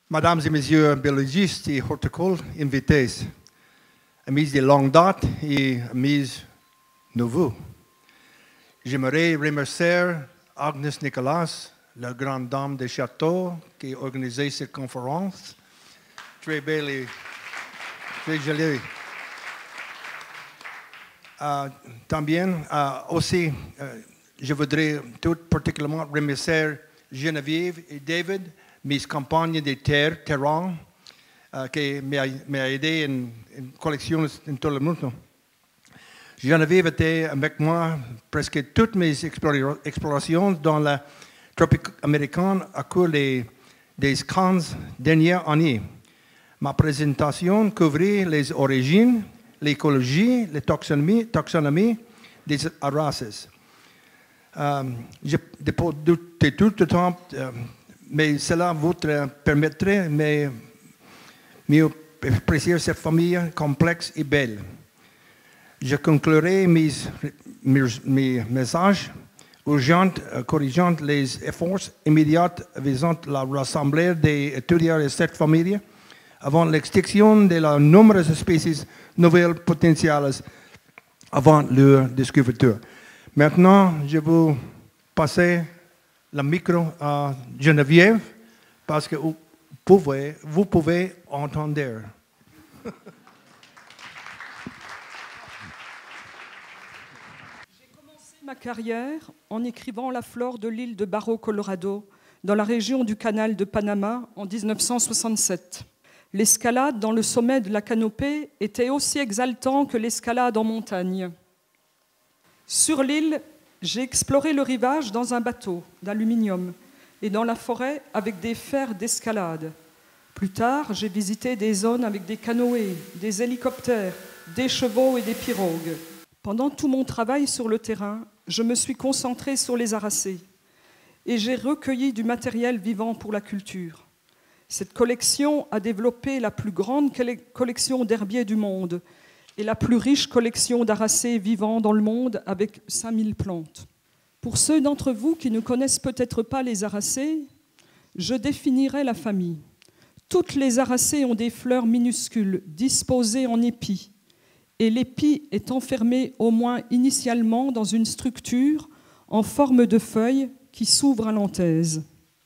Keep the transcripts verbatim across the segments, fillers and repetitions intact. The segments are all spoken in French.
Mesdames et messieurs biologistes et horticoles invités, amis de longue date et amis nouveaux, j'aimerais remercier Agnes Nicolas, la grande dame des châteaux, qui a organisé cette conférence. Très belle et très jolie. Uh, también, uh, aussi, uh, je voudrais tout particulièrement remercier Geneviève et David, mes compagnes de terre, terrain, uh, qui m'ont aidé en, en collection en tout le monde. Geneviève était avec moi presque toutes mes explorations dans la tropique américaine au cours des, des quinze dernières années. Ma présentation couvrait les origines, l'écologie, la taxonomie, taxonomie des races. Um, je dépose tout le temps, uh, mais cela vous permettrait de mieux apprécier cette famille complexe et belle. Je conclurai mes, mes, mes messages urgents, uh, corrigeant les efforts immédiats visant à rassembler des étudiants de cette famille avant l'extinction de la nombreuses espèces nouvelles potentielles avant leur découverte. Maintenant, je vais passer le micro à Geneviève parce que vous pouvez, vous pouvez entendre. J'ai commencé ma carrière en écrivant la flore de l'île de Barro Colorado dans la région du canal de Panama en mille neuf cent soixante-sept. L'escalade dans le sommet de la canopée était aussi exaltant que l'escalade en montagne. Sur l'île, j'ai exploré le rivage dans un bateau d'aluminium et dans la forêt avec des fers d'escalade. Plus tard, j'ai visité des zones avec des canoës, des hélicoptères, des chevaux et des pirogues. Pendant tout mon travail sur le terrain, je me suis concentrée sur les aracées et j'ai recueilli du matériel vivant pour la culture. Cette collection a développé la plus grande collection d'herbiers du monde et la plus riche collection d'aracées vivants dans le monde avec cinq mille plantes. Pour ceux d'entre vous qui ne connaissent peut-être pas les aracées, je définirai la famille. Toutes les aracées ont des fleurs minuscules disposées en épis et l'épi est enfermé au moins initialement dans une structure en forme de feuille qui s'ouvre à l'anthèse.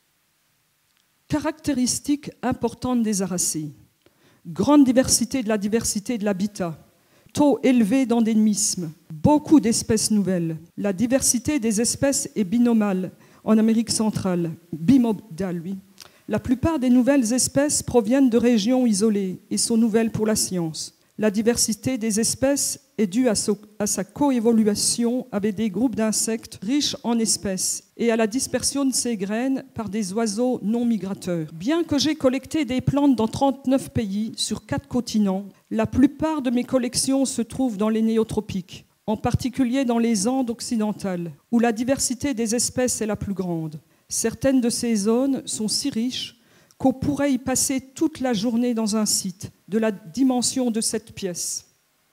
Caractéristiques importantes des aracées. Grande diversité de la diversité de l'habitat. Taux élevé d'endémisme. Beaucoup d'espèces nouvelles. La diversité des espèces est binomale en Amérique centrale. Bimodale, oui. La plupart des nouvelles espèces proviennent de régions isolées et sont nouvelles pour la science. La diversité des espèces est due à, so, à sa coévolution avec des groupes d'insectes riches en espèces et à la dispersion de ces graines par des oiseaux non migrateurs. Bien que j'ai collecté des plantes dans trente-neuf pays sur quatre continents, la plupart de mes collections se trouvent dans les néotropiques, en particulier dans les Andes occidentales, où la diversité des espèces est la plus grande. Certaines de ces zones sont si riches qu'on pourrait y passer toute la journée dans un site de la dimension de cette pièce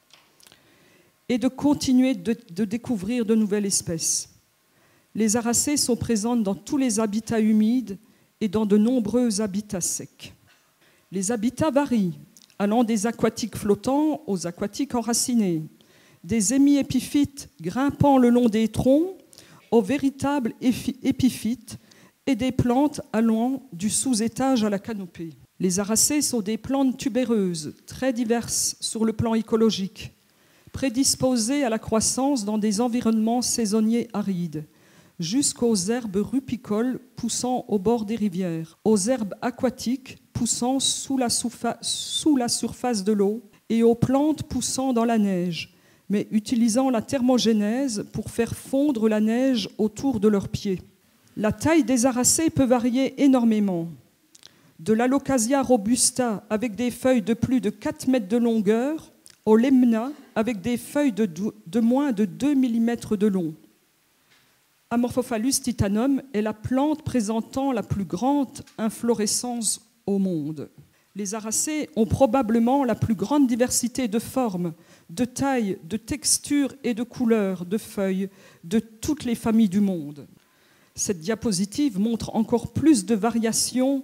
et de continuer de, de découvrir de nouvelles espèces. Les aracées sont présentes dans tous les habitats humides et dans de nombreux habitats secs. Les habitats varient, allant des aquatiques flottants aux aquatiques enracinés, des hémiépiphytes grimpant le long des troncs aux véritables épiphytes et des plantes allant du sous-étage à la canopée. Les aracées sont des plantes tubéreuses, très diverses sur le plan écologique, prédisposées à la croissance dans des environnements saisonniers arides, jusqu'aux herbes rupicoles poussant au bord des rivières, aux herbes aquatiques poussant sous la, sous la surface de l'eau et aux plantes poussant dans la neige, mais utilisant la thermogénèse pour faire fondre la neige autour de leurs pieds. La taille des aracées peut varier énormément. De l'Alocasia robusta avec des feuilles de plus de quatre mètres de longueur au lemna avec des feuilles de, de moins de deux millimètres de long. Amorphophallus titanum est la plante présentant la plus grande inflorescence au monde. Les aracées ont probablement la plus grande diversité de formes, de tailles, de textures et de couleurs de feuilles de toutes les familles du monde. Cette diapositive montre encore plus de variations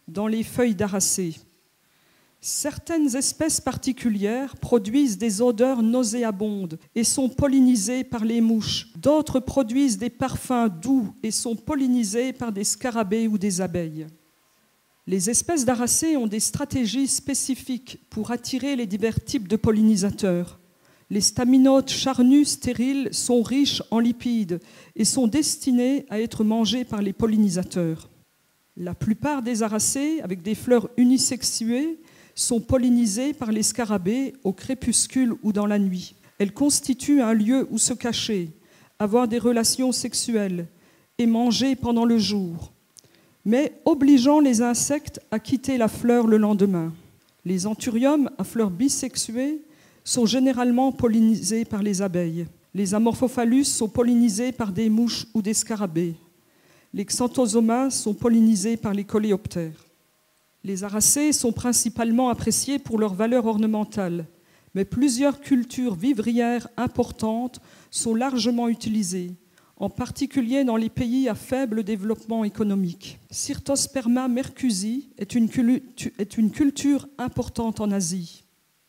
dans les feuilles d'aracée. Certaines espèces particulières produisent des odeurs nauséabondes et sont pollinisées par les mouches. D'autres produisent des parfums doux et sont pollinisées par des scarabées ou des abeilles. Les espèces d'aracées ont des stratégies spécifiques pour attirer les divers types de pollinisateurs. Les staminodes charnus stériles sont riches en lipides et sont destinés à être mangés par les pollinisateurs. La plupart des aracées, avec des fleurs unisexuées, sont pollinisées par les scarabées au crépuscule ou dans la nuit. Elles constituent un lieu où se cacher, avoir des relations sexuelles et manger pendant le jour, mais obligeant les insectes à quitter la fleur le lendemain. Les anthuriums à fleurs bisexuées sont généralement pollinisés par les abeilles. Les amorphophallus sont pollinisés par des mouches ou des scarabées. Les xanthosomas sont pollinisés par les coléoptères. Les aracées sont principalement appréciées pour leur valeur ornementale, mais plusieurs cultures vivrières importantes sont largement utilisées, en particulier dans les pays à faible développement économique. Cyrtosperma mercusi est une, est une culture importante en Asie.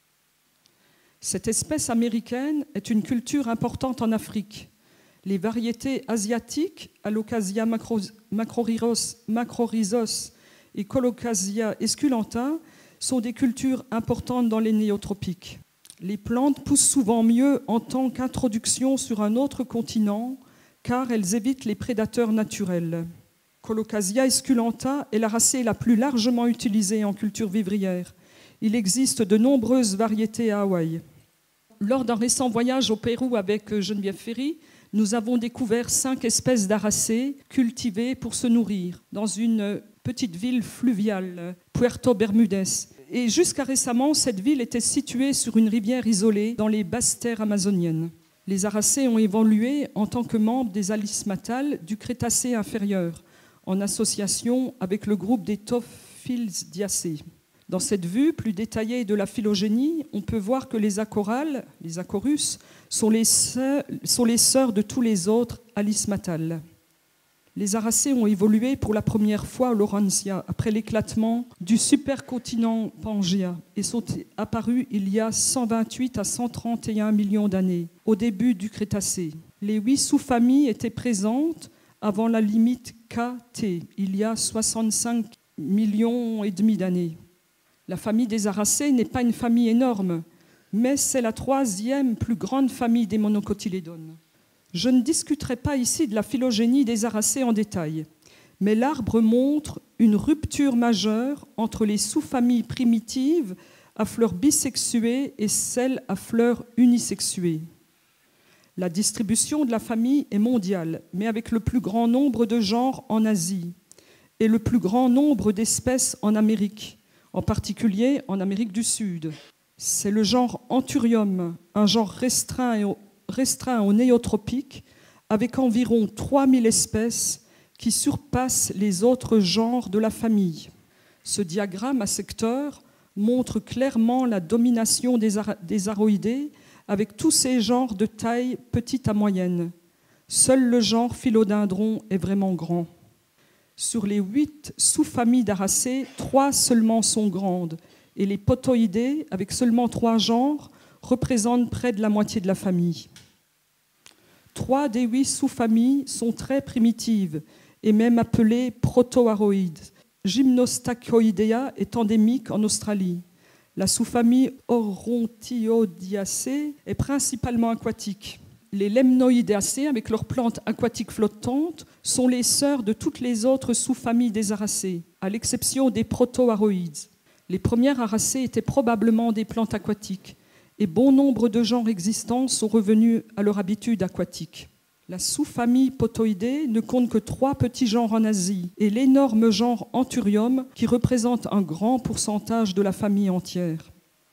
Cette espèce américaine est une culture importante en Afrique. Les variétés asiatiques, Alocasia macrorhizos, macrorhizos et Colocasia esculenta, sont des cultures importantes dans les néotropiques. Les plantes poussent souvent mieux en tant qu'introduction sur un autre continent, car elles évitent les prédateurs naturels. Colocasia esculenta est la racée la plus largement utilisée en culture vivrière. Il existe de nombreuses variétés à Hawaï. Lors d'un récent voyage au Pérou avec Geneviève Ferry, nous avons découvert cinq espèces d'aracées cultivées pour se nourrir dans une petite ville fluviale, Puerto Bermudez. Et jusqu'à récemment, cette ville était située sur une rivière isolée dans les basses terres amazoniennes. Les aracées ont évolué en tant que membres des alismatales du Crétacé inférieur, en association avec le groupe des Tophildiacées. Dans cette vue plus détaillée de la phylogénie, on peut voir que les acorales, les acorus, sont les sœurs, sont les sœurs de tous les autres alismatales. Les aracées ont évolué pour la première fois au Laurentia, après l'éclatement du supercontinent Pangea, et sont apparues il y a cent vingt-huit à cent trente et un millions d'années, au début du Crétacé. Les huit sous-familles étaient présentes avant la limite K T, il y a soixante-cinq millions et demi d'années. La famille des aracées n'est pas une famille énorme, mais c'est la troisième plus grande famille des monocotylédones. Je ne discuterai pas ici de la phylogénie des aracées en détail, mais l'arbre montre une rupture majeure entre les sous-familles primitives à fleurs bisexuées et celles à fleurs unisexuées. La distribution de la famille est mondiale, mais avec le plus grand nombre de genres en Asie et le plus grand nombre d'espèces en Amérique, en particulier en Amérique du Sud. C'est le genre Anthurium, un genre restreint, et, restreint au néotropique, avec environ trois mille espèces qui surpassent les autres genres de la famille. Ce diagramme à secteurs montre clairement la domination des, ar- des aroïdés, avec tous ces genres de taille petite à moyenne. Seul le genre Philodendron est vraiment grand. Sur les huit sous-familles d'aracées, trois seulement sont grandes, et les potoïdés, avec seulement trois genres, représentent près de la moitié de la famille. Trois des huit sous-familles sont très primitives, et même appelées protoaroïdes. Gymnostachyoidea est endémique en Australie. La sous-famille Orontiodiacées est principalement aquatique. Les Lemnoideacées, avec leurs plantes aquatiques flottantes, sont les sœurs de toutes les autres sous-familles des aracées, à l'exception des protoaroïdes. Les premières aracées étaient probablement des plantes aquatiques, et bon nombre de genres existants sont revenus à leur habitude aquatique. La sous-famille Potoidea ne compte que trois petits genres en Asie, et l'énorme genre Anthurium, qui représente un grand pourcentage de la famille entière.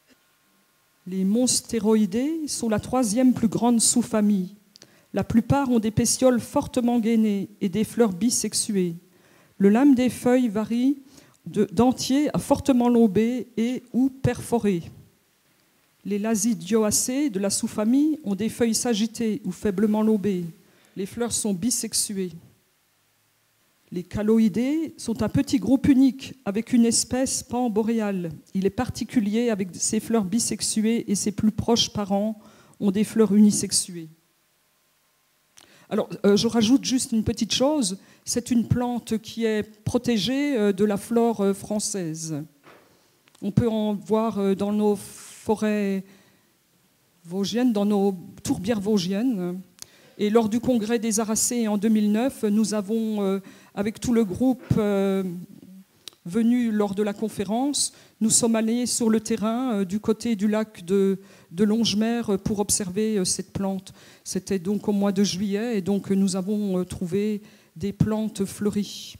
Les Monsteroidea sont la troisième plus grande sous-famille. La plupart ont des pétioles fortement gainées et des fleurs bisexuées. Le lame des feuilles varie de, dentier à fortement lobé et ou perforé. Les Lasidioacées de la sous-famille ont des feuilles sagittées ou faiblement lobées. Les fleurs sont bisexuées. Les caloïdés sont un petit groupe unique avec une espèce pan-boréale. Il est particulier avec ses fleurs bisexuées et ses plus proches parents ont des fleurs unisexuées. Alors, euh, je rajoute juste une petite chose. C'est une plante qui est protégée euh, de la flore euh, française. On peut en voir euh, dans nos forêts vosgiennes, dans nos tourbières vosgiennes. Et lors du congrès des Aracées en deux mille neuf, nous avons, euh, avec tout le groupe euh, venu lors de la conférence, nous sommes allés sur le terrain euh, du côté du lac de, de Longemer pour observer euh, cette plante. C'était donc au mois de juillet et donc nous avons euh, trouvé des plantes fleuries.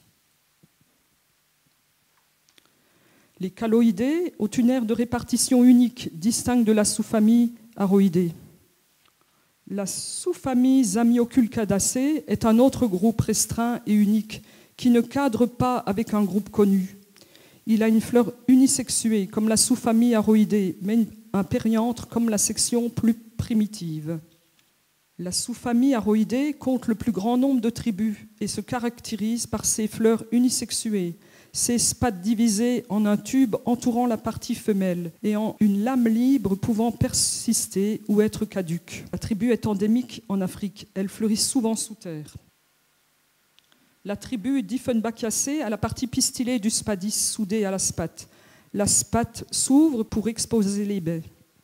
Les caloïdés ont une aire de répartition unique, distincte de la sous-famille Aroidés. La sous-famille Zamioculcadacées est un autre groupe restreint et unique qui ne cadre pas avec un groupe connu. Il a une fleur unisexuée comme la sous-famille Aroidés, mais un périantre comme la section plus primitive. La sous-famille Aroidés compte le plus grand nombre de tribus et se caractérise par ses fleurs unisexuées, ses spathes divisées en un tube entourant la partie femelle et en une lame libre pouvant persister ou être caduque. La tribu est endémique en Afrique. Elle fleurit souvent sous terre. La tribu Dieffenbachyiaceae a la partie pistillée du spadis soudée à la spathe. La spathe s'ouvre pour exposer les baies.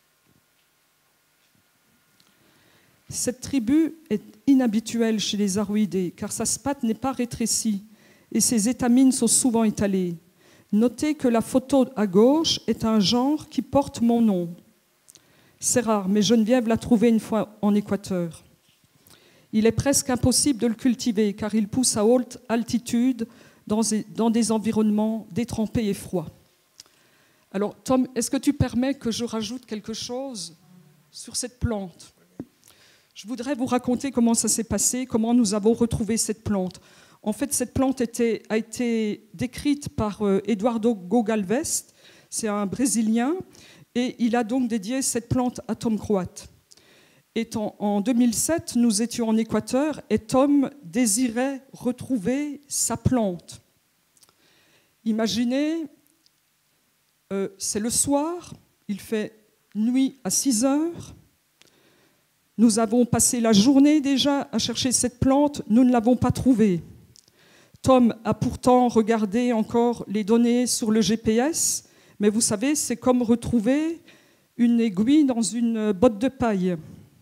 Cette tribu est inhabituelle chez les Aroidés car sa spathe n'est pas rétrécie et ses étamines sont souvent étalées. Notez que la photo à gauche est un genre qui porte mon nom. C'est rare, mais Geneviève l'a trouvé une fois en Équateur. Il est presque impossible de le cultiver car il pousse à haute altitude dans des environnements détrempés et froids. Alors, Tom, est-ce que tu permets que je rajoute quelque chose sur cette plante ? Je voudrais vous raconter comment ça s'est passé, comment nous avons retrouvé cette plante. En fait, cette plante était, a été décrite par euh, Eduardo Gogalvest, c'est un Brésilien, et il a donc dédié cette plante à Tom Croate. Et en, en deux mille sept, nous étions en Équateur et Tom désirait retrouver sa plante. Imaginez, euh, c'est le soir, il fait nuit à six heures. Nous avons passé la journée déjà à chercher cette plante, nous ne l'avons pas trouvée. Tom a pourtant regardé encore les données sur le G P S, mais vous savez, c'est comme retrouver une aiguille dans une botte de paille.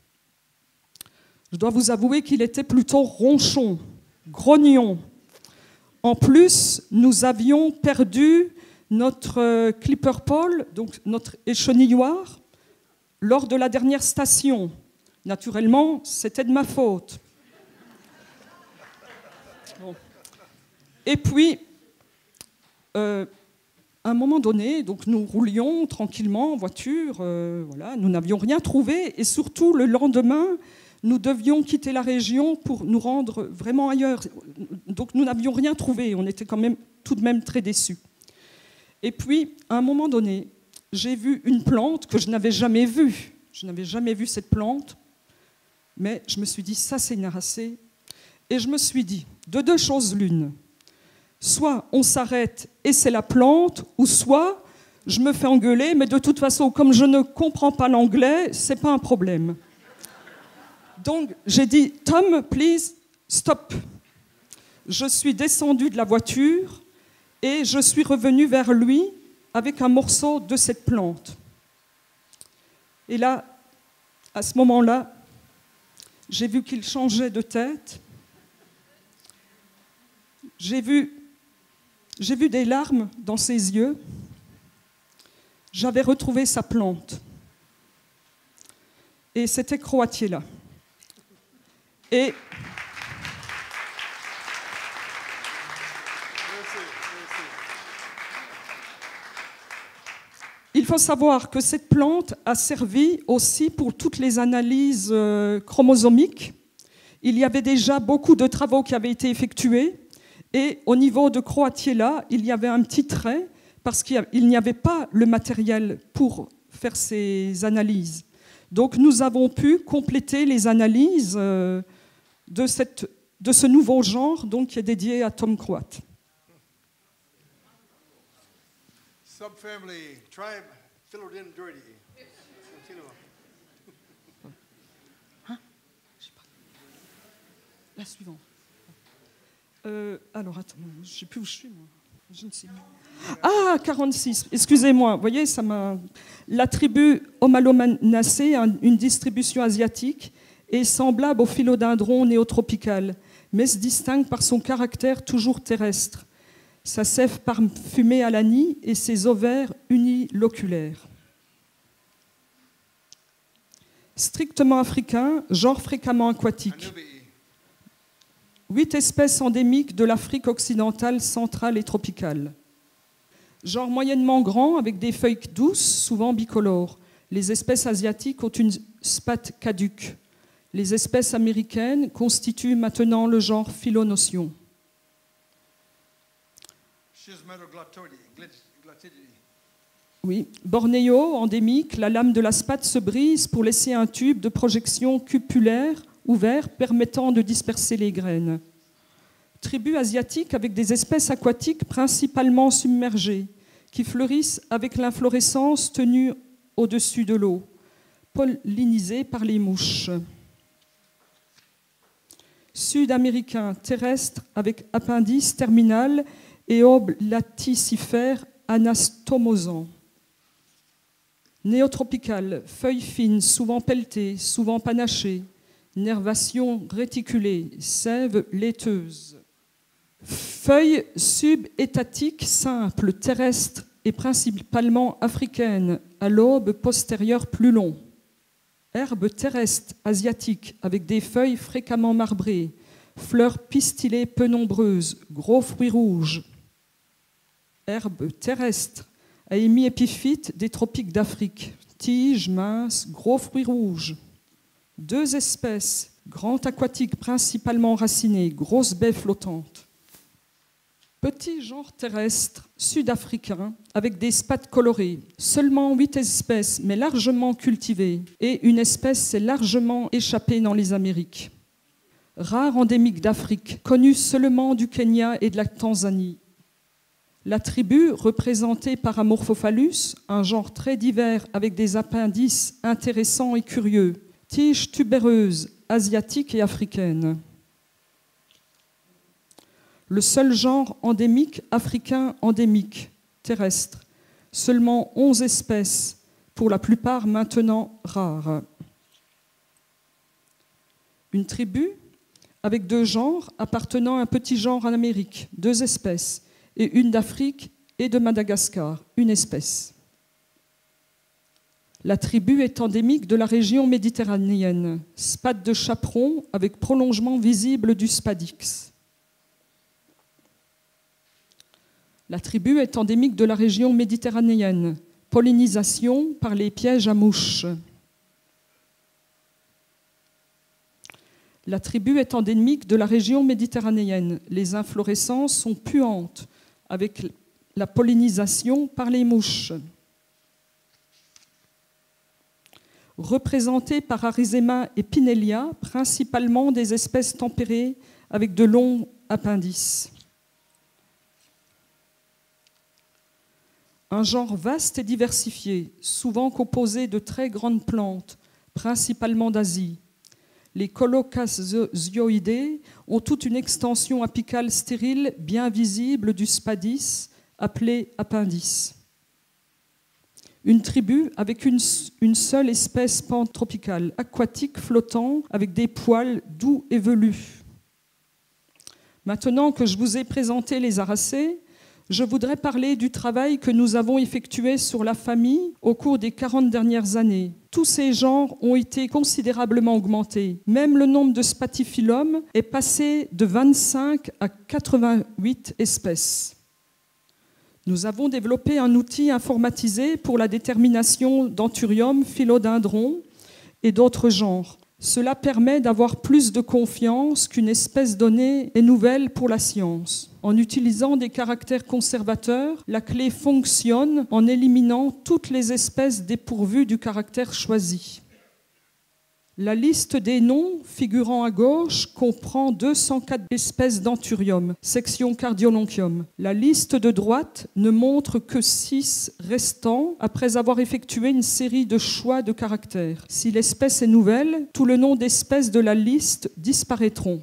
Je dois vous avouer qu'il était plutôt ronchon, grognon. En plus, nous avions perdu notre clipper pole, donc notre échenilloir, lors de la dernière station. Naturellement, c'était de ma faute. Bon. Et puis, euh, à un moment donné, donc nous roulions tranquillement en voiture, euh, voilà, nous n'avions rien trouvé, et surtout le lendemain, nous devions quitter la région pour nous rendre vraiment ailleurs. Donc nous n'avions rien trouvé, on était quand même tout de même très déçus. Et puis, à un moment donné, j'ai vu une plante que je n'avais jamais vue. Je n'avais jamais vu cette plante, mais je me suis dit, ça c'est une aracée. Et je me suis dit, de deux choses l'une. Soit on s'arrête et c'est la plante, ou soit je me fais engueuler, mais de toute façon, comme je ne comprends pas l'anglais, c'est pas un problème. Donc j'ai dit, Tom, please, stop. Je suis descendue de la voiture et je suis revenue vers lui avec un morceau de cette plante. Et là, à ce moment-là, j'ai vu qu'il changeait de tête. J'ai vu, j'ai vu des larmes dans ses yeux. J'avais retrouvé sa plante. Et c'était Croatiella. Et il faut savoir que cette plante a servi aussi pour toutes les analyses euh, chromosomiques. Il y avait déjà beaucoup de travaux qui avaient été effectués. Et au niveau de Croatiella, il y avait un petit trait parce qu'il n'y avait pas le matériel pour faire ces analyses. Donc nous avons pu compléter les analyses euh, de cette de ce nouveau genre donc, qui est dédié à Tom Croat. Subfamily, tribe, Philodendroideae. Hein? Je sais pas. La suivante. Euh, alors, attends, je ne sais plus où je suis, moi. Je ne sais plus. Ah, quarante-six, excusez-moi. Vous voyez, ça m'a... La tribu Homalomanacée a une distribution asiatique et semblable au philodendron néotropical, mais se distingue par son caractère toujours terrestre, sa sève parfumée à l'anis et ses ovaires uniloculaires. Strictement africain, genre fréquemment aquatique. Huit espèces endémiques de l'Afrique occidentale, centrale et tropicale. Genre moyennement grand, avec des feuilles douces, souvent bicolores. Les espèces asiatiques ont une spathe caduque. Les espèces américaines constituent maintenant le genre Philonotion. Oui. Bornéo, endémique, la lame de la spathe se brise pour laisser un tube de projection cupulaire ouvert permettant de disperser les graines. Tribu asiatique avec des espèces aquatiques principalement submergées, qui fleurissent avec l'inflorescence tenue au-dessus de l'eau, pollinisée par les mouches. Sud-américain, terrestre avec appendice terminal et aube laticifère anastomosant. Néotropical, feuilles fines, souvent pelletées, souvent panachées. Nervation réticulée, sève laiteuse. Feuilles subétatiques simples, terrestres et principalement africaines, à l'aube postérieure plus long. Herbe terrestre asiatique avec des feuilles fréquemment marbrées, fleurs pistillées peu nombreuses, gros fruits rouges. Herbe terrestre à hémiépiphyte des tropiques d'Afrique, tiges minces, gros fruits rouges. Deux espèces, grand aquatique principalement racinées, grosses baies flottantes. Petit genre terrestre sud-africain avec des spathes colorées. Seulement huit espèces, mais largement cultivées. Et une espèce s'est largement échappée dans les Amériques. Rare endémique d'Afrique, connue seulement du Kenya et de la Tanzanie. La tribu, représentée par Amorphophallus, un genre très divers avec des appendices intéressants et curieux. Tiges tubéreuses, asiatiques et africaines. Le seul genre endémique africain endémique, terrestre. Seulement onze espèces, pour la plupart maintenant rares. Une tribu avec deux genres appartenant à un petit genre en Amérique, deux espèces, et une d'Afrique et de Madagascar, une espèce. La tribu est endémique de la région méditerranéenne, spathe de chaperon avec prolongement visible du spadix. La tribu est endémique de la région méditerranéenne, pollinisation par les pièges à mouches. La tribu est endémique de la région méditerranéenne. Les inflorescences sont puantes, avec la pollinisation par les mouches. Représentée par Arizema et Pinellia, principalement des espèces tempérées avec de longs appendices. Un genre vaste et diversifié, souvent composé de très grandes plantes, principalement d'Asie. Les Colocasioidés ont toute une extension apicale stérile bien visible du spadix, appelé appendice. Une tribu avec une, une seule espèce pantropicale, aquatique flottant avec des poils doux et velus. Maintenant que je vous ai présenté les Aracées, je voudrais parler du travail que nous avons effectué sur la famille au cours des quarante dernières années. Tous ces genres ont été considérablement augmentés. Même le nombre de Spathiphyllum est passé de vingt-cinq à quatre-vingt-huit espèces. Nous avons développé un outil informatisé pour la détermination d'Anthurium, philodendron et d'autres genres. Cela permet d'avoir plus de confiance qu'une espèce donnée est nouvelle pour la science. En utilisant des caractères conservateurs, la clé fonctionne en éliminant toutes les espèces dépourvues du caractère choisi. La liste des noms figurant à gauche comprend deux cent quatre espèces d'anthurium, section cardiolonchium. La liste de droite ne montre que six restants après avoir effectué une série de choix de caractères. Si l'espèce est nouvelle, tout le nom d'espèces de la liste disparaîtront.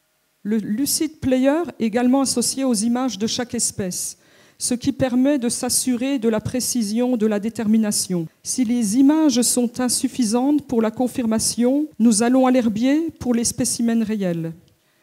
Le Lucid Player est également associé aux images de chaque espèce, ce qui permet de s'assurer de la précision de la détermination. Si les images sont insuffisantes pour la confirmation, nous allons à l'herbier pour les spécimens réels.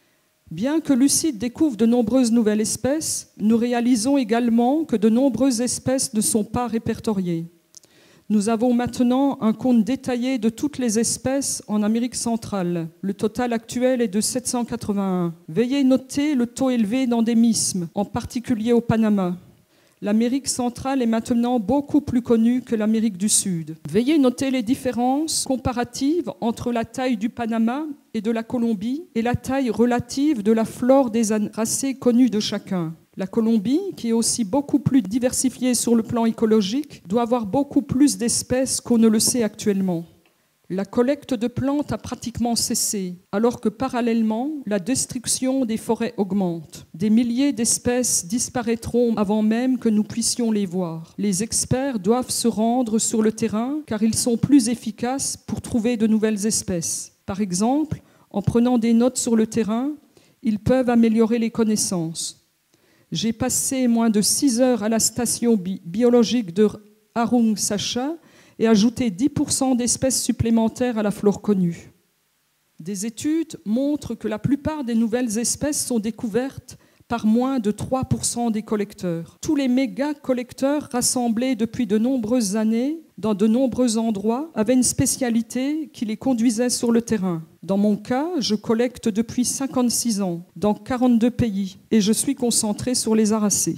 Bien que Lucid découvre de nombreuses nouvelles espèces, nous réalisons également que de nombreuses espèces ne sont pas répertoriées. Nous avons maintenant un compte détaillé de toutes les espèces en Amérique centrale. Le total actuel est de sept cent quatre-vingt-un. Veuillez noter le taux élevé d'endémisme, en particulier au Panama. L'Amérique centrale est maintenant beaucoup plus connue que l'Amérique du Sud. Veuillez noter les différences comparatives entre la taille du Panama et de la Colombie et la taille relative de la flore des racées connues de chacun. La Colombie, qui est aussi beaucoup plus diversifiée sur le plan écologique, doit avoir beaucoup plus d'espèces qu'on ne le sait actuellement. La collecte de plantes a pratiquement cessé, alors que parallèlement, la destruction des forêts augmente. Des milliers d'espèces disparaîtront avant même que nous puissions les voir. Les experts doivent se rendre sur le terrain car ils sont plus efficaces pour trouver de nouvelles espèces. Par exemple, en prenant des notes sur le terrain, ils peuvent améliorer les connaissances. J'ai passé moins de six heures à la station bi- biologique de Arung Sacha et ajouté dix pour cent d'espèces supplémentaires à la flore connue. Des études montrent que la plupart des nouvelles espèces sont découvertes par moins de trois pour cent des collecteurs. Tous les méga-collecteurs rassemblés depuis de nombreuses années dans de nombreux endroits avaient une spécialité qui les conduisait sur le terrain. Dans mon cas, je collecte depuis cinquante-six ans, dans quarante-deux pays, et je suis concentré sur les aracées.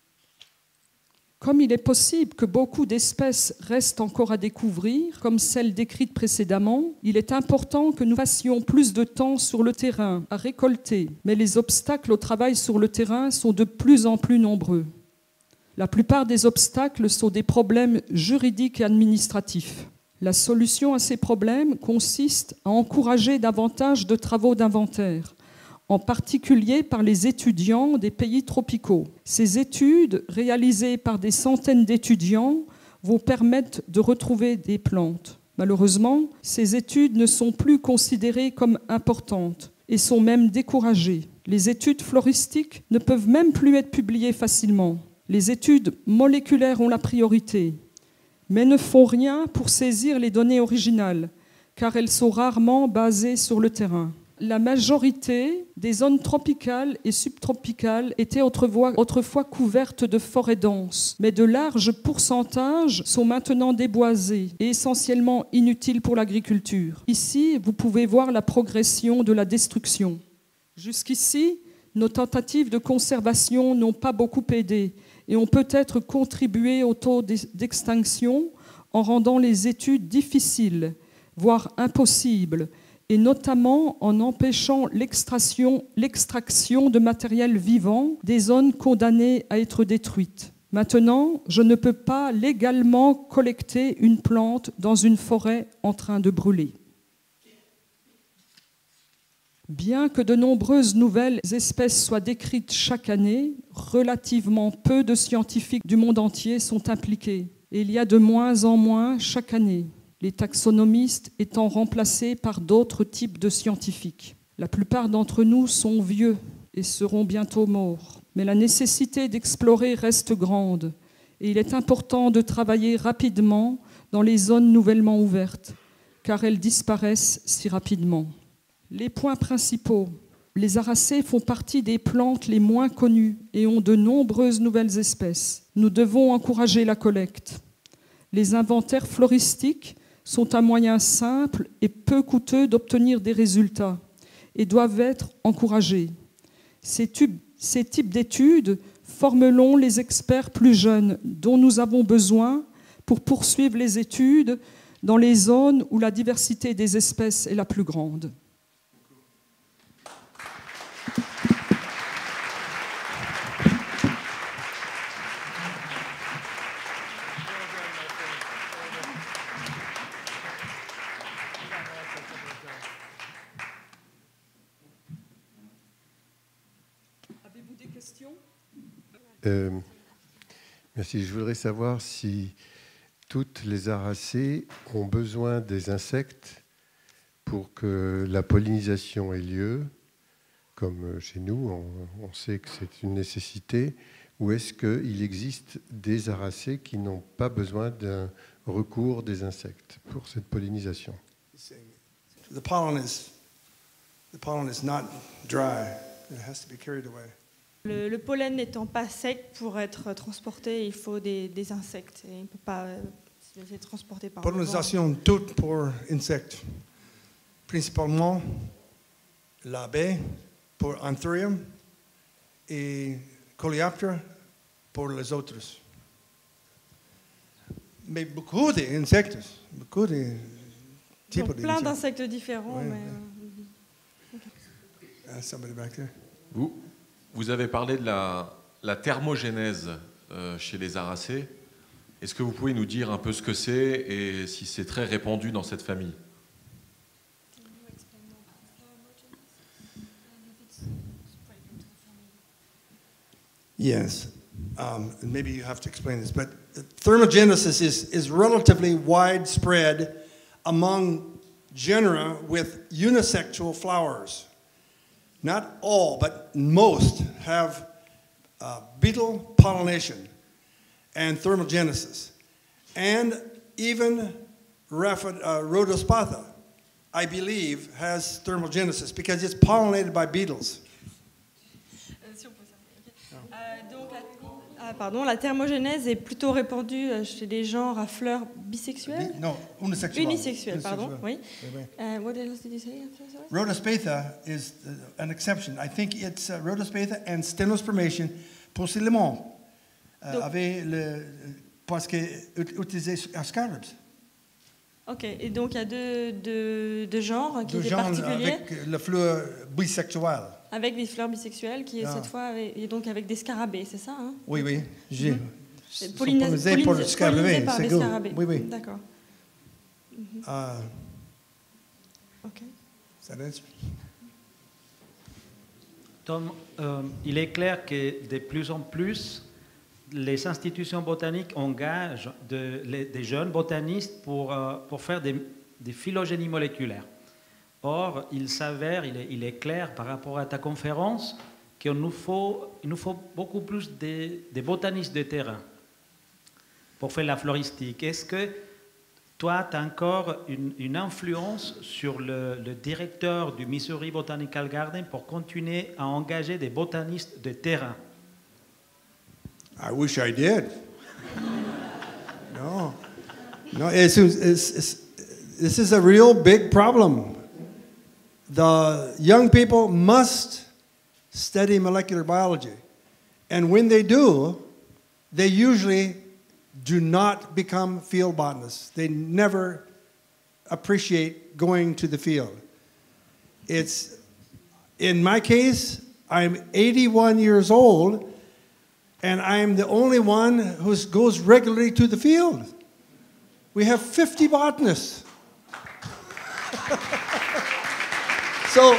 Comme il est possible que beaucoup d'espèces restent encore à découvrir, comme celles décrites précédemment, il est important que nous passions plus de temps sur le terrain à récolter. Mais les obstacles au travail sur le terrain sont de plus en plus nombreux. La plupart des obstacles sont des problèmes juridiques et administratifs. La solution à ces problèmes consiste à encourager davantage de travaux d'inventaire, en particulier par les étudiants des pays tropicaux. Ces études, réalisées par des centaines d'étudiants, vont permettre de retrouver des plantes. Malheureusement, ces études ne sont plus considérées comme importantes et sont même découragées. Les études floristiques ne peuvent même plus être publiées facilement. Les études moléculaires ont la priorité, mais ne font rien pour saisir les données originales, car elles sont rarement basées sur le terrain. La majorité des zones tropicales et subtropicales étaient autrefois, autrefois couvertes de forêts denses, mais de larges pourcentages sont maintenant déboisés et essentiellement inutiles pour l'agriculture. Ici, vous pouvez voir la progression de la destruction. Jusqu'ici, nos tentatives de conservation n'ont pas beaucoup aidé et ont peut-être contribué au taux d'extinction en rendant les études difficiles, voire impossibles, et notamment en empêchant l'extraction, l'extraction de matériel vivant des zones condamnées à être détruites. Maintenant, je ne peux pas légalement collecter une plante dans une forêt en train de brûler. Bien que de nombreuses nouvelles espèces soient décrites chaque année, relativement peu de scientifiques du monde entier sont impliqués. Et il y a de moins en moins chaque année, les taxonomistes étant remplacés par d'autres types de scientifiques. La plupart d'entre nous sont vieux et seront bientôt morts. Mais la nécessité d'explorer reste grande et il est important de travailler rapidement dans les zones nouvellement ouvertes, car elles disparaissent si rapidement. Les points principaux. Les aracées font partie des plantes les moins connues et ont de nombreuses nouvelles espèces. Nous devons encourager la collecte. Les inventaires floristiques sont un moyen simple et peu coûteux d'obtenir des résultats et doivent être encouragés. Ces, tubes, ces types d'études formeront les experts plus jeunes dont nous avons besoin pour poursuivre les études dans les zones où la diversité des espèces est la plus grande. Euh, merci. Je voudrais savoir si toutes les aracées ont besoin des insectes pour que la pollinisation ait lieu, comme chez nous, on, on sait que c'est une nécessité, ou est-ce qu'il existe des aracées qui n'ont pas besoin d'un recours des insectes pour cette pollinisation? The pollen is, the pollen is not dry. It has to be carried away. Le, le pollen n'étant pas sec pour être transporté, il faut des, des insectes. Et il ne peut pas euh, être transporté par le vent. Pollinisation toute pour insectes. Principalement l'abeille pour Anthurium et Coleoptera pour les autres. Mais beaucoup d'insectes, beaucoup de types Donc, d'insectes. plein d'insectes différents. Ouais, mais, ouais. euh, Uh, somebody back there. Vous, vous avez parlé de la, la thermogénèse euh, chez les aracées. Est-ce que vous pouvez nous dire un peu ce que c'est et si c'est très répandu dans cette famille? Yes, um, and maybe you have to explain this, but thermogenesis is, is relatively widespread among genera with unisexual flowers. Not all, but most have uh, beetle pollination and thermogenesis. And even Rapha, uh, Rhodospatha, I believe, has thermogenesis because it's pollinated by beetles. Ah, pardon, la thermogénèse est plutôt répandue chez les genres à fleurs bisexuelles. No, unisexual. Unisexuelles, pardon. Oui. Oui, oui. Uh, what else did you say? Sorry? Rhodospatha is uh, an exception. I think it's uh, Rhodospatha and stenospermation, possiblement, uh, Donc- avec le, parce que ut- utilisé à scarabs. Ok, et donc il y a deux, deux, deux genres qui De étaient genre particuliers, avec le fleur bisexuel. avec des fleurs bisexuelles, qui Ah. cette fois, avaient- et donc avec des scarabées, c'est ça, hein? Oui, oui. J'ai Et sont pollinisé- pollinisés pour le pollinisé- scarabée, pollinisé par c'est des good. scarabées. Oui, oui. D'accord. Uh, Ok. does that answer? Tom, euh, il est clair que de plus en plus, les institutions botaniques engagent de- les- des jeunes botanistes pour, euh, pour faire des, des phylogénies moléculaires. Or, il s'avère, il est, il est clair par rapport à ta conférence, qu'il nous faut, il nous faut beaucoup plus de, de botanistes de terrain pour faire la floristique. Est-ce que toi, tu as encore une, une influence sur le, le directeur du Missouri Botanical Garden pour continuer à engager des botanistes de terrain? I wish I did. No. No, it's, it's, it's, this is a real big problem. The young people must study molecular biology. And when they do, they usually do not become field botanists. They never appreciate going to the field. It's, in my case, I'm eighty-one years old, and I'm the only one who goes regularly to the field. We have fifty botanists. So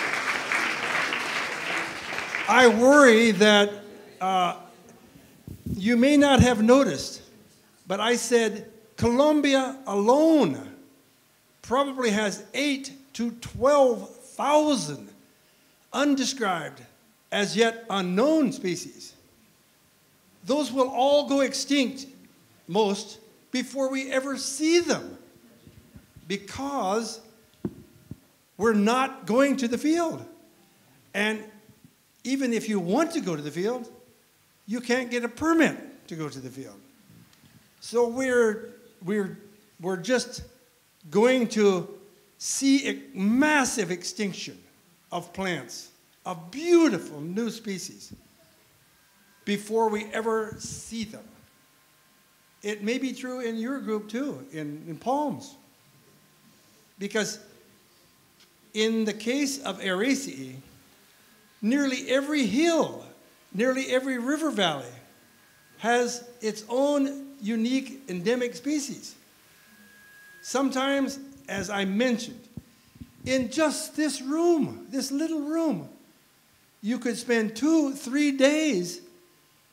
I worry that uh, you may not have noticed, but I said Colombia alone probably has eight to twelve thousand undescribed, as yet unknown species. Those will all go extinct, most, before we ever see them, because we're not going to the field. And even if you want to go to the field, you can't get a permit to go to the field. So we're, we're, we're just going to see a massive extinction of plants, of beautiful new species, before we ever see them. It may be true in your group too, in, in palms. Because in the case of Araceae, nearly every hill, nearly every river valley has its own unique endemic species. Sometimes, as I mentioned, in just this room, this little room, you could spend two, three days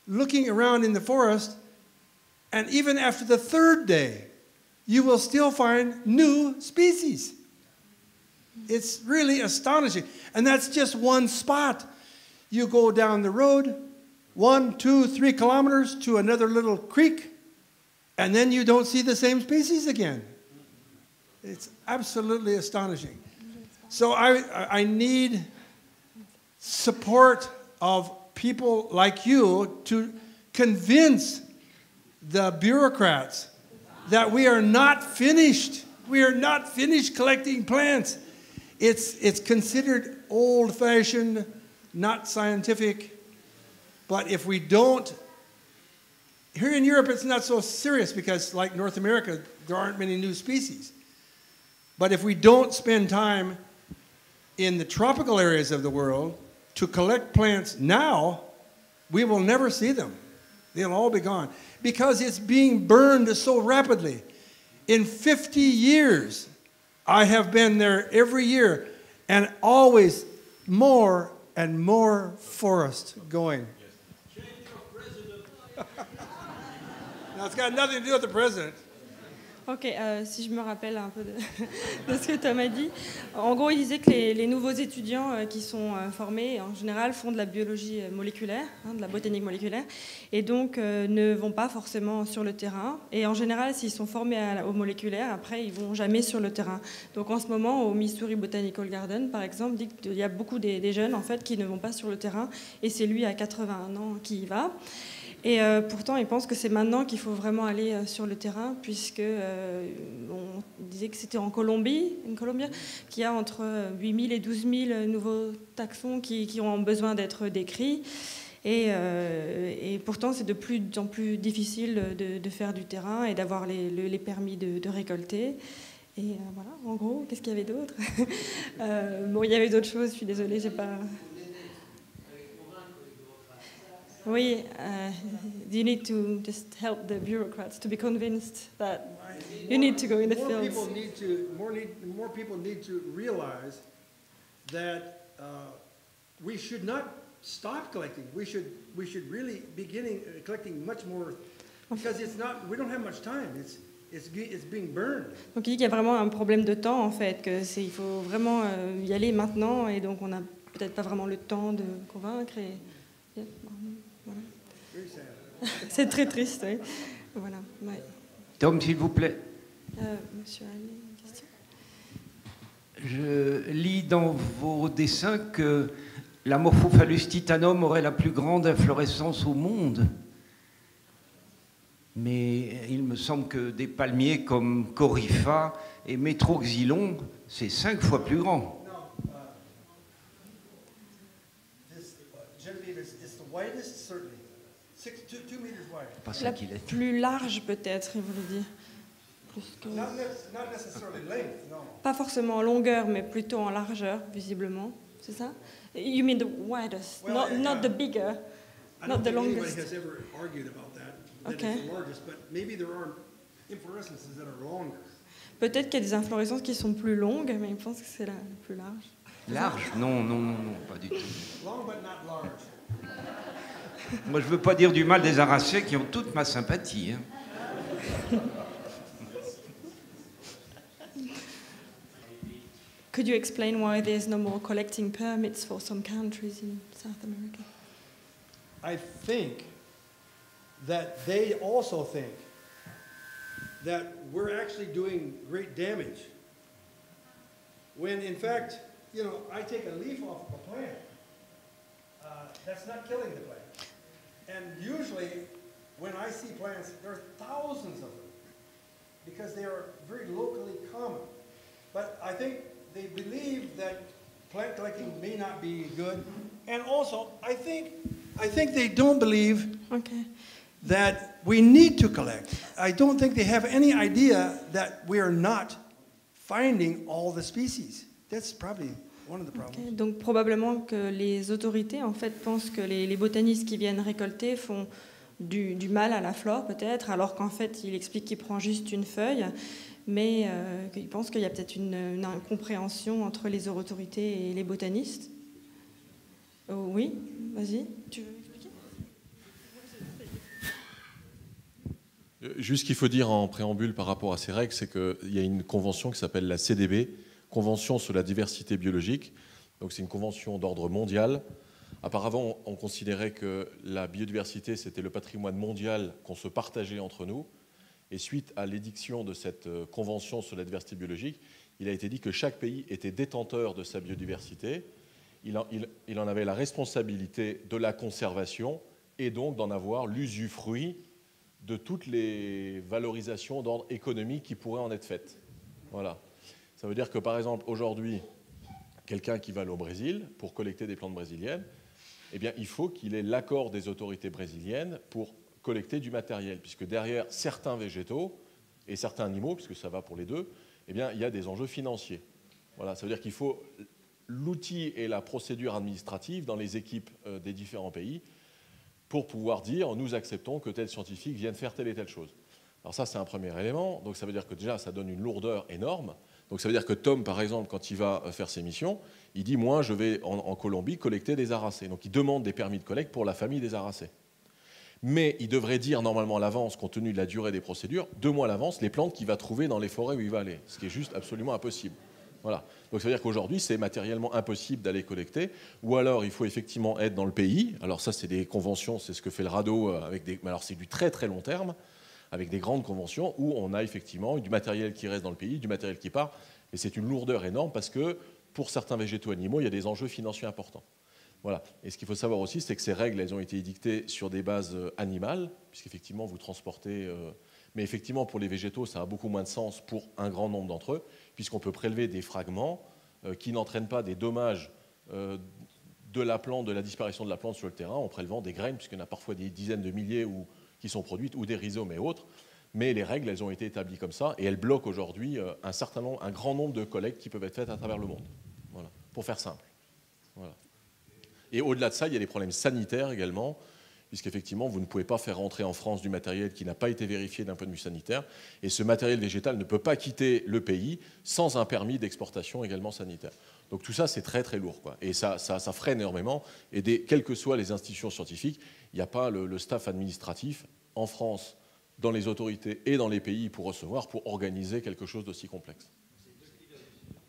looking around in the forest, and even after the third day, you will still find new species. It's really astonishing. And that's just one spot. You go down the road, one, two, three kilometers to another little creek, and then you don't see the same species again. It's absolutely astonishing. So I, I need support of people like you to convince the bureaucrats that we are not finished. We are not finished collecting plants. It's, it's considered old-fashioned, not scientific. But if we don't, here in Europe it's not so serious because like North America, there aren't many new species. But if we don't spend time in the tropical areas of the world to collect plants now, we will never see them. They'll all be gone because it's being burned so rapidly. In fifty years, I have been there every year and always more and more forest going. Now, it's got nothing to do with the president. Ok, euh, si je me rappelle un peu de, de ce que Tom a dit. En gros, il disait que les, les nouveaux étudiants euh, qui sont euh, formés, en général, font de la biologie moléculaire, hein, de la botanique moléculaire, et donc euh, ne vont pas forcément sur le terrain. Et en général, s'ils sont formés à, au moléculaire, après, ils ne vont jamais sur le terrain. Donc en ce moment, au Missouri Botanical Garden, par exemple, dit qu'il y a beaucoup des, des jeunes en fait, qui ne vont pas sur le terrain, et c'est lui à quatre-vingt-un ans qui y va. Et euh, pourtant, il pense que c'est maintenant qu'il faut vraiment aller euh, sur le terrain, puisque euh, on disait que c'était en Colombie, en Colombie, qu'il y a entre huit mille et douze mille nouveaux taxons qui, qui ont besoin d'être décrits. Et, euh, et pourtant, c'est de plus en plus difficile de, de faire du terrain et d'avoir les, les permis de, de récolter. Et euh, voilà, en gros, qu'est-ce qu'il y avait d'autre? euh, Bon, il y avait d'autres choses, je suis désolée, j'ai pas... Oui, uh, you need to just help the bureaucrats to be convinced that you need to go in the more fields. People need to, more, need, more people need to realize that uh, we should not stop collecting. We should, we should really be getting, uh, collecting much more because it's not, we don't have much time. It's, it's, it's being burned. Donc il dit qu'il y a vraiment un problème de temps en fait, que c'est, il faut vraiment euh, y aller maintenant et donc on n'a peut-être pas vraiment le temps de convaincre. Et... Yeah. Voilà. C'est très triste, oui. Voilà. Ouais. Tom, s'il vous plaît. Euh, monsieur Ali, une question? Je lis dans vos dessins que l'Amorphophallus titanum aurait la plus grande inflorescence au monde. Mais il me semble que des palmiers comme Corypha et Métroxylon, c'est cinq fois plus grand. La plus large peut-être, il voulait dire. Plus que... Pas forcément en longueur, mais plutôt en largeur, visiblement. C'est ça? You mean the widest, well, not, yeah. not the bigger, I not the longest. Has ever argued about that, that okay. It's the largest, but maybe there are inflorescences that are longer. Peut-être qu'il y a des inflorescences qui sont plus longues, mais il pense que c'est la plus large. Large? Non, non, non, non, pas du tout. Long but not large. Moi, je ne veux pas dire du mal des Aracées qui ont toute ma sympathie. Hein. Could you explain why there's no more collecting permits for some countries in South America? I think that they also think that we're actually doing great damage. When in fact, you know, I take a leaf off of a plant, uh, that's not killing the plant. And usually, when I see plants, there are thousands of them because they are very locally common. But I think they believe that plant collecting may not be good. And also, I think, I think they don't believe okay. that we need to collect. I don't think they have any idea that we are not finding all the species. That's probably one of the problems. Okay. Donc probablement que les autorités en fait pensent que les, les botanistes qui viennent récolter font du, du mal à la flore peut-être, alors qu'en fait il explique qu'il prend juste une feuille, mais euh, qu'il pense qu'il y a peut-être une, une incompréhension entre les autorités et les botanistes. Oh, oui, vas-y, tu veux expliquer? Juste ce qu'il faut dire en préambule par rapport à ces règles, c'est qu'il y a une convention qui s'appelle la C D B, Convention sur la diversité biologique. Donc c'est une convention d'ordre mondial. Auparavant, on considérait que la biodiversité, c'était le patrimoine mondial qu'on se partageait entre nous. Et suite à l'édiction de cette convention sur la diversité biologique, il a été dit que chaque pays était détenteur de sa biodiversité. Il en, il, il en avait la responsabilité de la conservation et donc d'en avoir l'usufruit de toutes les valorisations d'ordre économique qui pourraient en être faites. Voilà. Ça veut dire que, par exemple, aujourd'hui, quelqu'un qui va aller au Brésil pour collecter des plantes brésiliennes, eh bien, il faut qu'il ait l'accord des autorités brésiliennes pour collecter du matériel, puisque derrière certains végétaux et certains animaux, puisque ça va pour les deux, eh bien, il y a des enjeux financiers. Voilà. Ça veut dire qu'il faut l'outil et la procédure administrative dans les équipes des différents pays pour pouvoir dire nous acceptons que tel scientifique vienne faire telle et telle chose. Alors ça, c'est un premier élément. Donc ça veut dire que déjà, ça donne une lourdeur énorme. Donc ça veut dire que Tom, par exemple, quand il va faire ses missions, il dit moi, je vais en, en Colombie collecter des aracées. Donc il demande des permis de collecte pour la famille des aracées. Mais il devrait dire normalement à l'avance, compte tenu de la durée des procédures, deux mois à l'avance, les plantes qu'il va trouver dans les forêts où il va aller. Ce qui est juste absolument impossible. Voilà. Donc ça veut dire qu'aujourd'hui, c'est matériellement impossible d'aller collecter, ou alors il faut effectivement être dans le pays. Alors ça, c'est des conventions, c'est ce que fait le RADO, avec des... alors c'est du très très long terme, avec des grandes conventions où on a effectivement du matériel qui reste dans le pays, du matériel qui part, et c'est une lourdeur énorme parce que pour certains végétaux animaux, il y a des enjeux financiers importants. Voilà. Et ce qu'il faut savoir aussi, c'est que ces règles, elles ont été édictées sur des bases animales, puisqu'effectivement, vous transportez... Euh... Mais effectivement, pour les végétaux, ça a beaucoup moins de sens pour un grand nombre d'entre eux, puisqu'on peut prélever des fragments euh, qui n'entraînent pas des dommages euh, de la plante, de la disparition de la plante sur le terrain, en prélevant des graines, puisqu'il y en a parfois des dizaines de milliers ou, qui sont produites, ou des rhizomes et autres. Mais les règles, elles ont été établies comme ça, et elles bloquent aujourd'hui euh, un certain nombre, un grand nombre de collectes qui peuvent être faites à travers le monde. Voilà. Pour faire simple. Voilà. Et au-delà de ça, il y a des problèmes sanitaires également, puisqu'effectivement, vous ne pouvez pas faire rentrer en France du matériel qui n'a pas été vérifié d'un point de vue sanitaire, et ce matériel végétal ne peut pas quitter le pays sans un permis d'exportation également sanitaire. Donc tout ça, c'est très très lourd, quoi. Et ça, ça, ça freine énormément, et des, quelles que soient les institutions scientifiques, il n'y a pas le, le staff administratif en France, dans les autorités et dans les pays pour recevoir, pour organiser quelque chose d'aussi complexe. Comment ?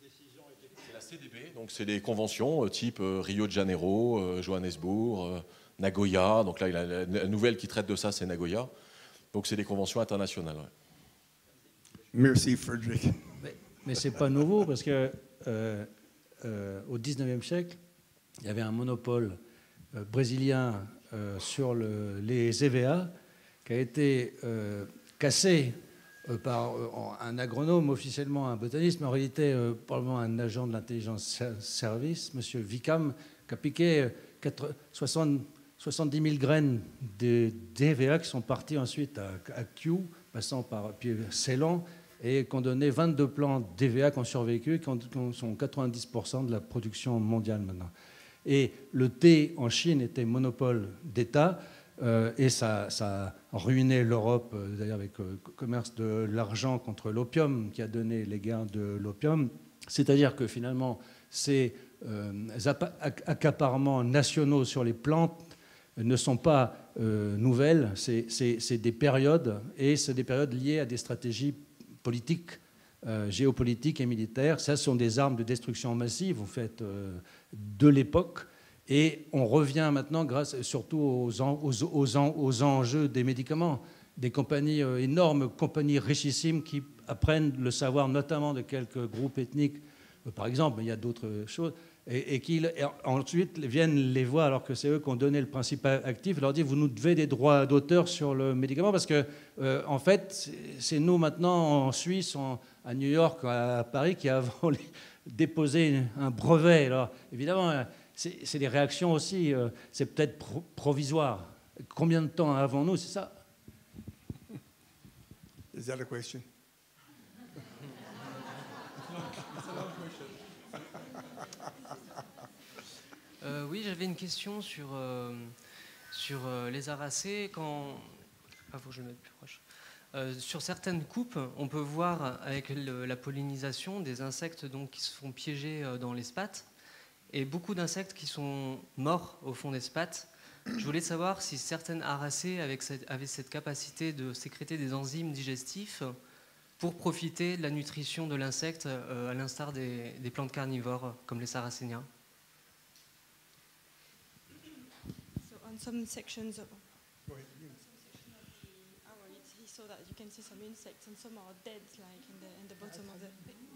C'est la C D B, donc c'est des conventions type Rio de Janeiro, Johannesburg, Nagoya. Donc là, la, la nouvelle qui traite de ça, c'est Nagoya. Donc c'est des conventions internationales. Ouais. Merci, Frédéric. Mais, mais ce n'est pas nouveau parce que euh, euh, au dix-neuvième siècle, il y avait un monopole euh, brésilien euh, sur le, les E V A qui a été euh, cassé euh, par euh, un agronome, officiellement un botaniste, mais en réalité euh, probablement un agent de l'intelligence service, M. Wickham, qui a piqué euh, soixante-dix mille graines de d'E V A qui sont parties ensuite à, à Kew, passant par puis Ceylan, et qui ont donné vingt-deux plants d'E V A qui ont survécu et qui, ont, qui sont quatre-vingt-dix pour cent de la production mondiale maintenant. Et le thé en Chine était monopole d'État. Euh, et ça, ça a ruiné l'Europe, euh, d'ailleurs avec le euh, commerce de l'argent contre l'opium, qui a donné les guerres de l'opium. C'est-à-dire que finalement, ces euh, accaparements nationaux sur les plantes ne sont pas euh, nouvelles, c'est des périodes, et c'est des périodes liées à des stratégies politiques, euh, géopolitiques et militaires. Ça sont des armes de destruction massive, vous faites euh, de l'époque. Et on revient maintenant, grâce surtout aux, en, aux, aux, en, aux enjeux des médicaments, des compagnies, euh, énormes compagnies richissimes qui apprennent le savoir notamment de quelques groupes ethniques, euh, par exemple, mais il y a d'autres choses, et, et qui et ensuite viennent les voir alors que c'est eux qui ont donné le principe actif, leur disent vous nous devez des droits d'auteur sur le médicament, parce que euh, en fait, c'est nous maintenant en Suisse, en, à New York, à Paris, qui avons les, déposé un brevet. Alors évidemment, c'est des réactions aussi, euh, c'est peut-être pro provisoire. Combien de temps avons-nous, c'est ça? Is that a question? euh, oui, j'avais une question sur, euh, sur euh, les aracées. Quand... Ah, faut que je le mette plus proche. Euh, sur certaines coupes, on peut voir avec le, la pollinisation des insectes donc, qui se font piéger dans les spattes. Et beaucoup d'insectes qui sont morts au fond des spattes Je voulais savoir si certaines aracées avec cette, avaient cette capacité de sécréter des enzymes digestifs pour profiter de la nutrition de l'insecte, euh, à l'instar des, des plantes carnivores comme les sarracénias. So on some sections of, some section of the arrow, he saw that you can see some insects and some are dead, like in the in the bottom of the.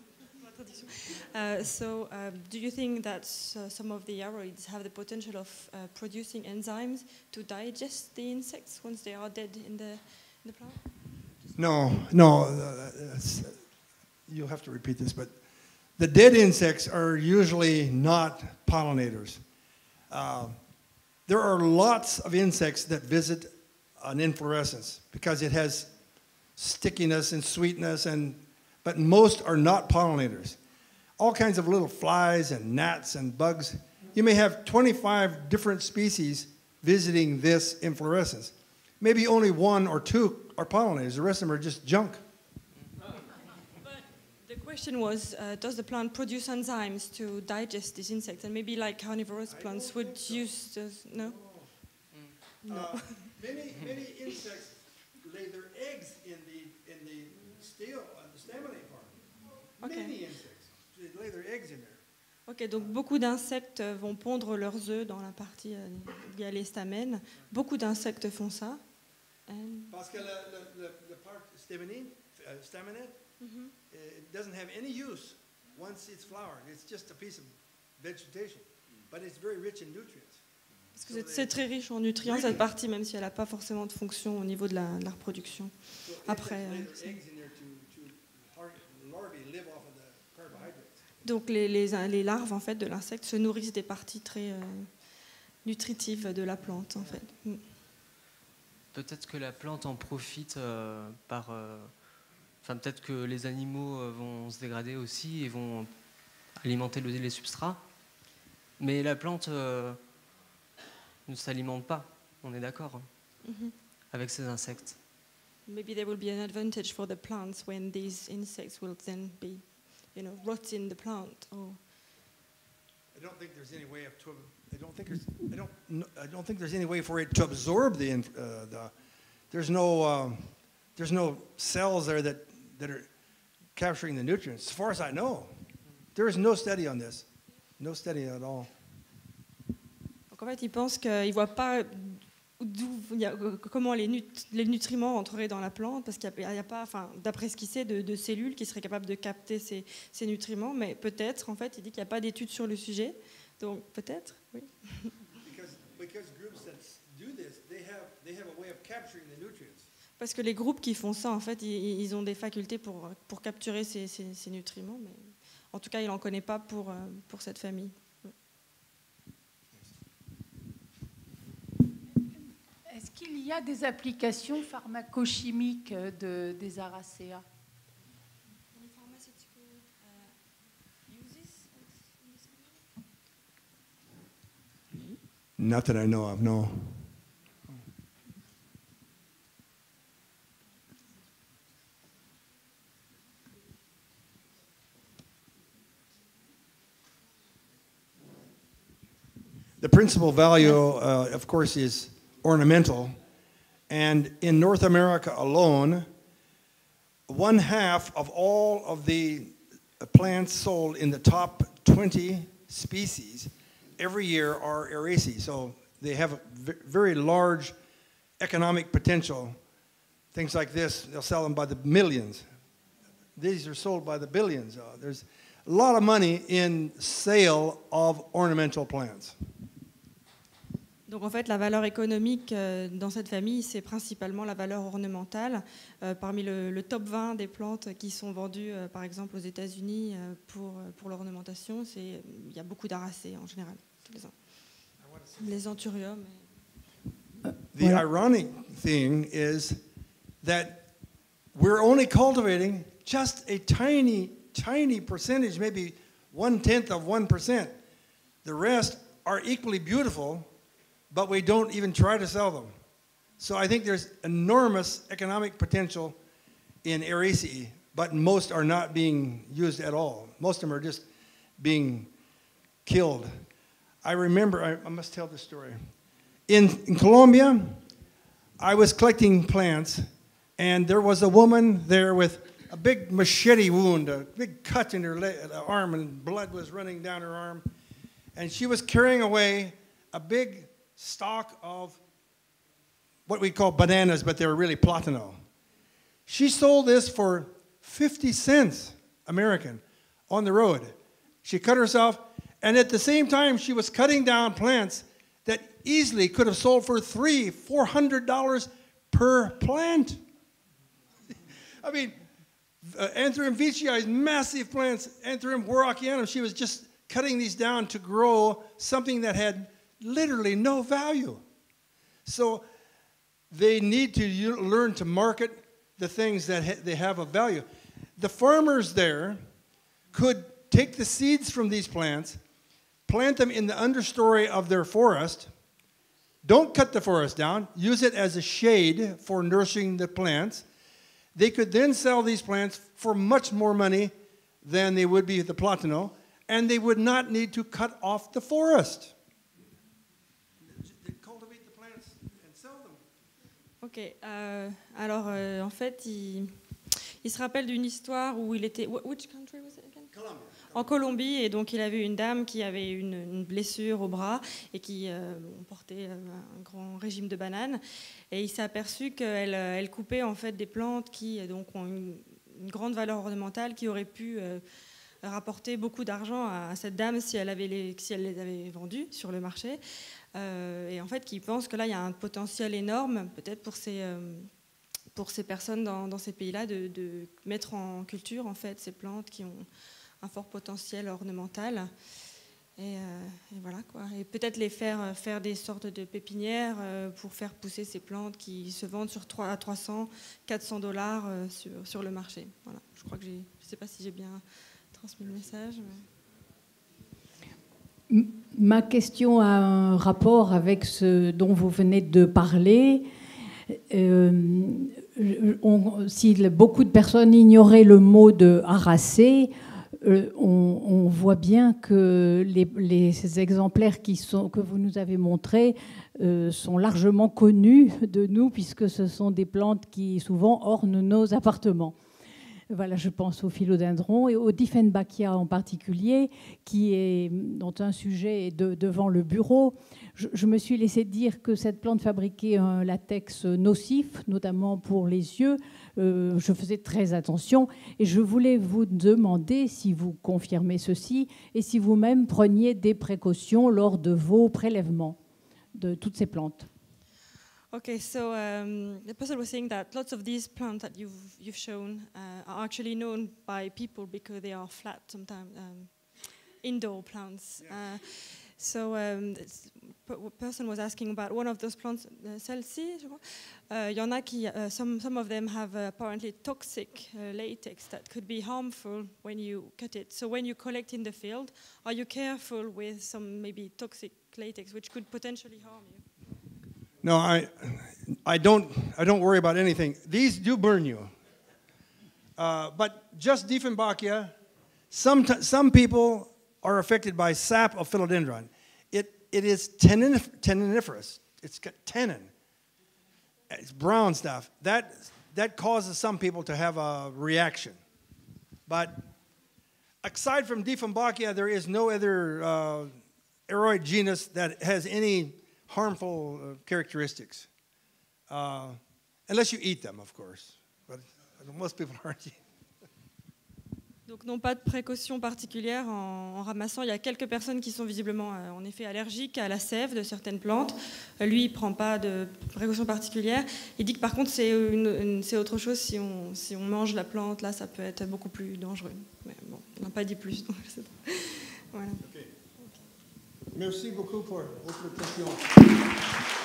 Uh, so, uh, do you think that uh, some of the aroids have the potential of uh, producing enzymes to digest the insects once they are dead in the in the plant? No, no. Uh, it's- you'll have to repeat this, but the dead insects are usually not pollinators. Uh, there are lots of insects that visit an inflorescence because it has stickiness and sweetness, and but most are not pollinators. All kinds of little flies and gnats and bugs. You may have twenty-five different species visiting this inflorescence. Maybe only one or two are pollinators. The rest of them are just junk. But the question was, uh, does the plant produce enzymes to digest these insects? And maybe like carnivorous plants would use those, no? No. Uh, many, many insects lay their eggs in the in the steel, uh, the staminate part. Okay. Many insects, they lay their eggs in there. Ok, donc beaucoup d'insectes vont pondre leurs œufs dans la partie euh, où il y a les stamens. Beaucoup d'insectes font ça. And- Parce que le, le, le, le part staminate, uh, staminate, Mhm. it doesn't have any use once it's flowered. It's just a piece of vegetation, but it's very rich in nutrients. Parce que c'est- c'est très riche en nutriments cette partie, même si elle n'a pas forcément de fonction au niveau de la, de la reproduction. So Après, insects lay euh, their c'est- eggs in there to, to har- larvae live off of the carbohydrates. Donc les, les, les larves en fait de l'insecte se nourrissent des parties très euh, nutritives de la plante en fait. Mm. Peut-être que la plante en profite euh, par... euh, Enfin, peut-être que les animaux euh, vont se dégrader aussi et vont alimenter le- les substrats. Mais la plante euh, ne s'alimente pas, on est d'accord, hein, Mhm. avec ces insectes. Maybe there will be an advantage for the plants when these insects will then be, you know, rotting the plant. Or I don't think there's any way of to, I don't think there's I don't no, I don't think there's any way for it to absorb the inf- uh, the there's no um, there's no cells there that that are capturing the nutrients. As far as I know, there is no study on this, no study at all. Donc en fait, ils pensent qu'ils ne voient pas d'où, il y a- comment les, nut- les nutriments entreraient dans la plante, parce qu'il n'y a, il y a pas, enfin, d'après ce qu'il sait, de, de cellules qui seraient capables de capter ces, ces nutriments. Mais peut-être, en fait, il dit qu'il n'y a pas d'études sur le sujet. Donc peut-être, oui. Because because groups that do this, they have they have a way of capturing the nutrients. Parce que les groupes qui font ça, en fait, ils, ils ont des facultés pour, pour capturer ces, ces- ces nutriments. Mais en tout cas, il n'en connaît pas pour, euh, pour cette famille. Est-ce qu'il y a des applications pharmacochimiques de, des Aracea? Not that I know of, no. The principal value, uh, of course, is ornamental. And in North America alone, one half of all of the plants sold in the top twenty species every year are Araceae. So they have a v- very large economic potential. Things like this, they'll sell them by the millions. These are sold by the billions. Uh, there's a lot of money in sale of ornamental plants. Donc en fait, la valeur économique euh, dans cette famille, c'est principalement la valeur ornementale. Euh, parmi le, le top vingt des plantes qui sont vendues, euh, par exemple, aux États-Unis euh, pour, pour l'ornementation, c'est- il y a beaucoup d'aracées en général. Les, an- les anthuriums. The ironic thing is that we're only cultivating just a tiny, tiny percentage, maybe one-tenth of one percent. The rest are equally beautiful, but we don't even try to sell them. So I think there's enormous economic potential in Araceae, but most are not being used at all. Most of them are just being killed. I remember, I, I must tell this story. in, in Colombia, I was collecting plants, and there was a woman there with a big machete wound, a big cut in her leg, arm, and blood was running down her arm. And she was carrying away a big stalk of what we call bananas, but they were really platano. She sold this for fifty cents American on the road. She cut herself, and at the same time, she was cutting down plants that easily could have sold for three, four hundred dollars per plant. I mean, uh, Anthurium veitchii, massive plants, Anthurium warockianum, she was just cutting these down to grow something that had literally no value. So they need to learn to market the things that ha they have of value. The farmers there could take the seeds from these plants, plant them in the understory of their forest, don't cut the forest down, use it as a shade for nourishing the plants. They could then sell these plants for much more money than they would be the platano, and they would not need to cut off the forest. They cultivate the plants and sell them. Ok, euh, alors euh, en fait, il, il se rappelle d'une histoire où il était. Which country was it again? Colombia. En Colombie, et donc il avait une dame qui avait une, une blessure au bras et qui euh, portait un grand régime de bananes. Et il s'est aperçu qu'elle elle coupait en fait des plantes qui donc ont une, une grande valeur ornementale, qui auraient pu euh, rapporter beaucoup d'argent à, à cette dame si elle, avait les, si elle les avait vendues sur le marché. Euh, et en fait, qui pense que là, il y a un potentiel énorme, peut-être pour ces, euh, pour ces personnes dans, dans ces pays-là, de, de mettre en culture en fait ces plantes qui ont un fort potentiel ornemental. Et, euh, et voilà quoi. Et peut-être les faire faire des sortes de pépinières euh, pour faire pousser ces plantes qui se vendent sur trois à trois cents, quatre cents dollars euh, sur, sur le marché. Voilà. Je crois que j'ai, je sais pas si j'ai bien transmis le message. Mais... Ma question a un rapport avec ce dont vous venez de parler. Euh, on, si beaucoup de personnes ignoraient le mot de harasser, Euh, on, on voit bien que les, les ces exemplaires qui sont, que vous nous avez montrés euh, sont largement connus de nous, puisque ce sont des plantes qui souvent ornent nos appartements. Voilà, je pense au philodendron et au Dieffenbachia en particulier, qui est, dont un sujet est de, devant le bureau. Je, je me suis laissé dire que cette plante fabriquait un latex nocif, notamment pour les yeux. Euh, je faisais très attention et je voulais vous demander si vous confirmez ceci et si vous-même preniez des précautions lors de vos prélèvements de toutes ces plantes. Okay, so um, the person was saying that lots of these plants that you've, you've shown uh, are actually known by people because they are flat, sometimes um, indoor plants. Yeah. Uh, so um, this person was asking about one of those plants, uh, Celsi, je crois. Uh, y en a qui, uh, some, some of them have uh, apparently toxic uh, latex that could be harmful when you cut it. So when you collect in the field, are you careful with some maybe toxic latex which could potentially harm you? No, I, I don't, I don't worry about anything. These do burn you. Uh, but just Dieffenbachia, some, some people are affected by sap of philodendron. It, it is tannin, tanniniferous. It's got tannin. It's brown stuff. That, that causes some people to have a reaction. But aside from Dieffenbachia, there is no other uh, aroid genus that has any harmful uh, characteristics, uh, unless you eat them, of course. But most people aren't. Donc, non, pas de précaution particulière en, en ramassant. Il y a quelques personnes qui sont visiblement, euh, en effet, allergiques à la sève de certaines plantes. Euh, lui, il ne prend pas de précaution particulière. Il dit que, par contre, c'est, une, une, c'est autre chose. Si on, si on mange la plante, là, ça peut être beaucoup plus dangereux. Mais bon, on n'a pas dit plus. Donc c'est... Voilà. Okay. Merci beaucoup pour votre question.